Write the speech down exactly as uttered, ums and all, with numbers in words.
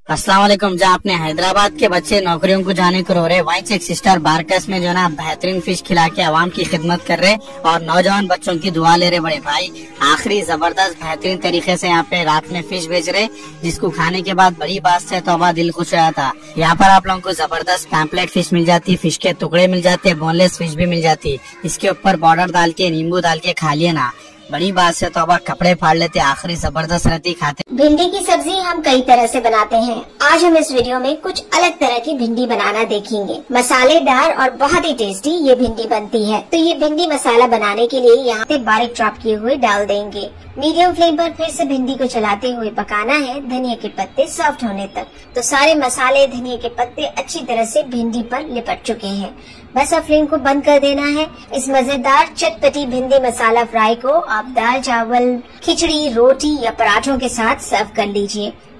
अस्सलाम वालेकुम। जहाँ अपने हैदराबाद के बच्चे नौकरियों को जाने को रो रहे, वहीं से एक सिस्टर बारकस में जो ना बेहतरीन फिश खिला के आवाम की खिदमत कर रहे और नौजवान बच्चों की दुआ ले रहे। बड़े भाई आखिरी जबरदस्त बेहतरीन तरीके से यहाँ पे रात में फिश बेच रहे, जिसको खाने के बाद बड़ी बात से तौबा दिल खुश रहा था। यहाँ पर आप लोगों को जबरदस्त पैम्पलेट फिश मिल जाती, फिश के टुकड़े मिल जाते, बोनलेस फिश भी मिल जाती। इसके ऊपर बॉर्डर डाल के नींबू डाल के खा लिए ना, बड़ी बात से तो अब कपड़े फाड़ लेते, आखिरी जबरदस्त रहती खाते। भिंडी की सब्जी हम कई तरह से बनाते हैं। आज हम इस वीडियो में कुछ अलग तरह की भिंडी बनाना देखेंगे। मसालेदार और बहुत ही टेस्टी ये भिंडी बनती है। तो ये भिंडी मसाला बनाने के लिए यहाँ पे बारीक चॉप किए हुए डाल देंगे। मीडियम फ्लेम पर फिर से भिंडी को चलाते हुए पकाना है धनिया के पत्ते सॉफ्ट होने तक। तो सारे मसाले धनिया के पत्ते अच्छी तरह से भिंडी पर लिपट चुके हैं। बस अब फ्लेम को बंद कर देना है। इस मजेदार चटपटी भिंडी मसाला फ्राई को आप दाल चावल, खिचड़ी, रोटी या पराठों के साथ सर्व कर लीजिए।